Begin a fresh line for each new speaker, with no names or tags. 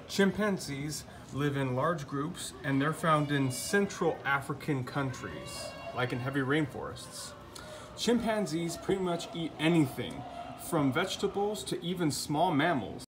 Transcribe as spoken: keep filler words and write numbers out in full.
Chimpanzees live in large groups and they're found in Central African countries, like in heavy rainforests. Chimpanzees pretty much eat anything, from vegetables to even small mammals.